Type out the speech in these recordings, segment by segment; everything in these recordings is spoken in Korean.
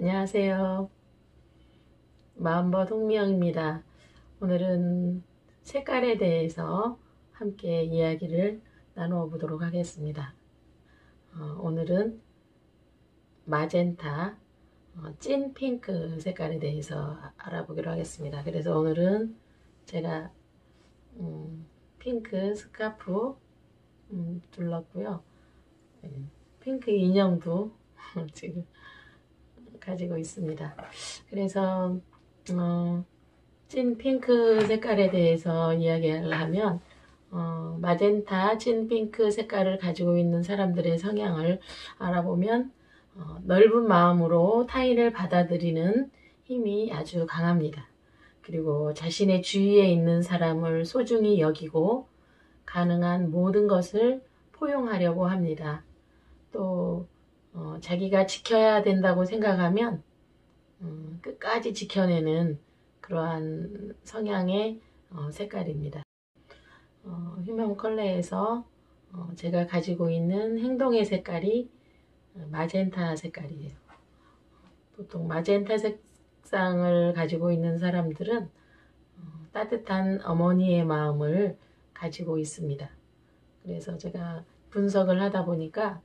안녕하세요. 마음벗 홍미영입니다. 오늘은 색깔에 대해서 함께 이야기를 나누어 보도록 하겠습니다. 오늘은 마젠타, 찐 핑크 색깔에 대해서 알아보기로 하겠습니다. 그래서 오늘은 제가 핑크 스카프 둘렀고요. 핑크 인형도 지금 가지고 있습니다. 그래서 찐 핑크 색깔에 대해서 이야기를 하면 마젠타 찐 핑크 색깔을 가지고 있는 사람들의 성향을 알아보면 넓은 마음으로 타인을 받아들이는 힘이 아주 강합니다. 그리고 자신의 주위에 있는 사람을 소중히 여기고 가능한 모든 것을 포용하려고 합니다. 또 자기가 지켜야 된다고 생각하면 끝까지 지켜내는 그러한 성향의 색깔입니다. 휴먼 컬러에서 제가 가지고 있는 행동의 색깔이 마젠타 색깔이에요. 보통 마젠타 색상을 가지고 있는 사람들은 따뜻한 어머니의 마음을 가지고 있습니다. 그래서 제가 분석을 하다 보니까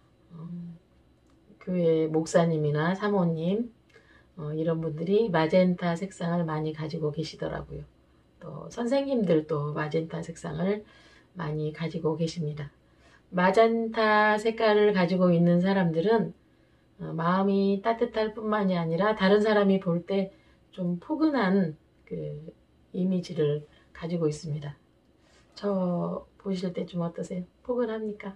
교회 목사님이나 사모님 이런 분들이 마젠타 색상을 많이 가지고 계시더라고요. 또 선생님들도 마젠타 색상을 많이 가지고 계십니다. 마젠타 색깔을 가지고 있는 사람들은 마음이 따뜻할 뿐만이 아니라 다른 사람이 볼 때 좀 포근한 그 이미지를 가지고 있습니다. 저 보실 때 좀 어떠세요? 포근합니까?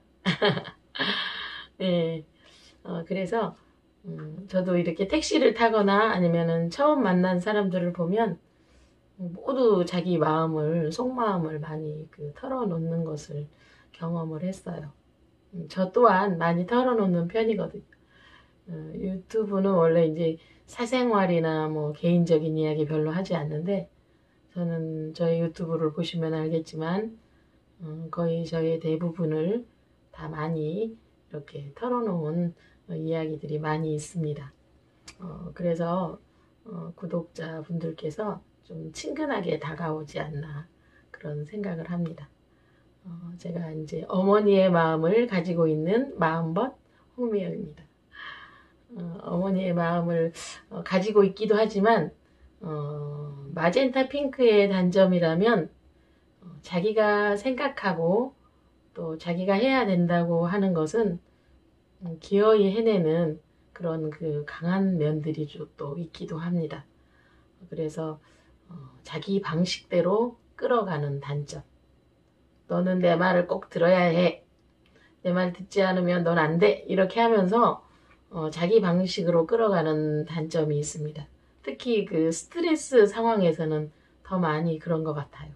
네. 그래서 저도 이렇게 택시를 타거나 아니면은 처음 만난 사람들을 보면 모두 자기 마음을, 속마음을 많이 털어놓는 것을 경험을 했어요. 저 또한 많이 털어놓는 편이거든요. 유튜브는 원래 이제 사생활이나 뭐 개인적인 이야기 별로 하지 않는데 저는 저의 유튜브를 보시면 알겠지만 거의 저의 대부분을 다 많이 이렇게 털어놓은 이야기들이 많이 있습니다. 그래서 구독자분들께서 좀 친근하게 다가오지 않나 그런 생각을 합니다. 제가 이제 어머니의 마음을 가지고 있는 마음벗 홍미영입니다. 어머니의 마음을 가지고 있기도 하지만 마젠타 핑크의 단점이라면 자기가 생각하고 또 자기가 해야 된다고 하는 것은 기어이 해내는 그런 강한 면들이 또 있기도 합니다. 그래서 자기 방식대로 끌어가는 단점. 너는 내 말을 꼭 들어야 해. 내 말 듣지 않으면 넌 안 돼. 이렇게 하면서 자기 방식으로 끌어가는 단점이 있습니다. 특히 스트레스 상황에서는 더 많이 그런 것 같아요.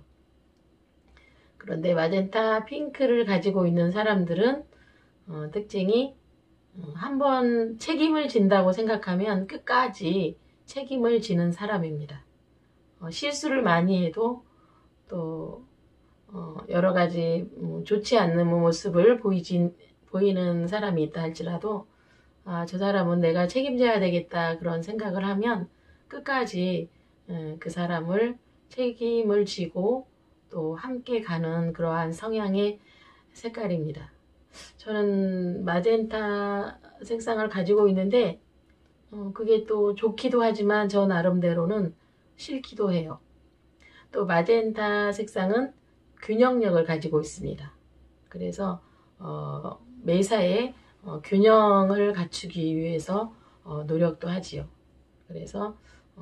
그런데 마젠타 핑크를 가지고 있는 사람들은 특징이 한번 책임을 진다고 생각하면 끝까지 책임을 지는 사람입니다. 실수를 많이 해도 또 여러 가지 좋지 않는 모습을 보이는 사람이 있다 할지라도 저 사람은 내가 책임져야 되겠다 그런 생각을 하면 끝까지 그 사람을 책임을 지고 또 함께 가는 그러한 성향의 색깔입니다. 저는 마젠타 색상을 가지고 있는데 그게 또 좋기도 하지만 저 나름대로는 싫기도 해요. 또 마젠타 색상은 균형력을 가지고 있습니다. 그래서 매사에 균형을 갖추기 위해서 노력도 하지요. 그래서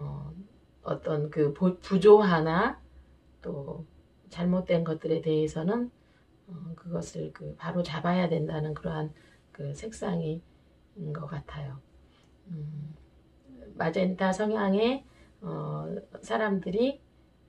어떤 부조화나 또 잘못된 것들에 대해서는 그것을 바로 잡아야 된다는 그러한 색상인 것 같아요. 마젠타 성향의 사람들이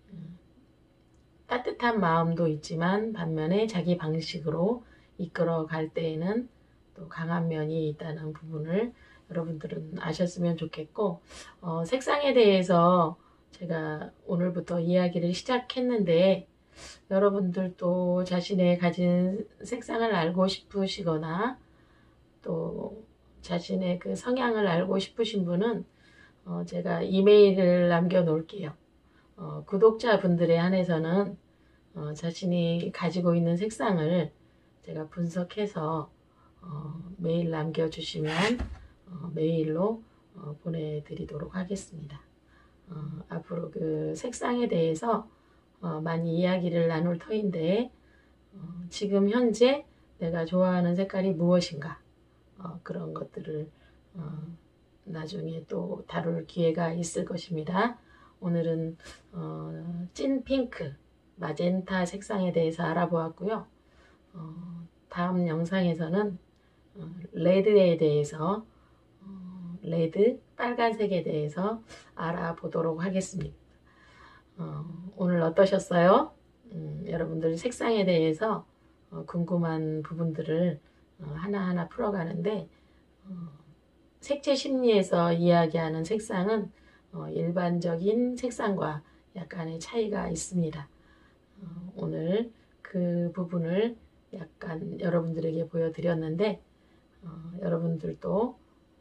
따뜻한 마음도 있지만 반면에 자기 방식으로 이끌어 갈 때에는 또 강한 면이 있다는 부분을 여러분들은 아셨으면 좋겠고 색상에 대해서 제가 오늘부터 이야기를 시작했는데 여러분들도 자신의 가진 색상을 알고 싶으시거나 또 자신의 그 성향을 알고 싶으신 분은 제가 이메일을 남겨 놓을게요. 구독자분들에 한해서는 자신이 가지고 있는 색상을 제가 분석해서 메일 남겨주시면 메일로 보내드리도록 하겠습니다. 앞으로 그 색상에 대해서 많이 이야기를 나눌 터인데 지금 현재 내가 좋아하는 색깔이 무엇인가 그런 것들을 나중에 또 다룰 기회가 있을 것입니다. 오늘은 찐 핑크, 마젠타 색상에 대해서 알아보았고요. 다음 영상에서는 레드에 대해서 레드, 빨간색에 대해서 알아보도록 하겠습니다. 오늘 어떠셨어요? 여러분들 색상에 대해서 궁금한 부분들을 하나하나 풀어가는데 색채 심리에서 이야기하는 색상은 일반적인 색상과 약간의 차이가 있습니다. 오늘 그 부분을 약간 여러분들에게 보여드렸는데 여러분들도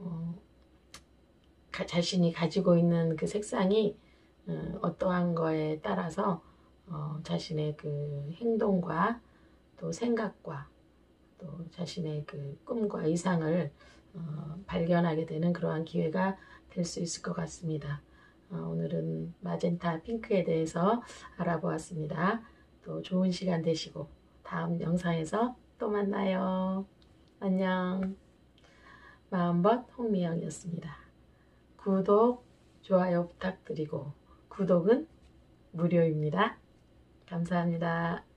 자신이 가지고 있는 그 색상이 어떠한 거에 따라서 자신의 그 행동과 또 생각과 또 자신의 그 꿈과 이상을 발견하게 되는 그러한 기회가 될 수 있을 것 같습니다. 오늘은 마젠타 핑크에 대해서 알아보았습니다. 또 좋은 시간 되시고 다음 영상에서 또 만나요. 안녕. 마음벗 홍미영이었습니다. 구독, 좋아요 부탁드리고 구독은 무료입니다. 감사합니다.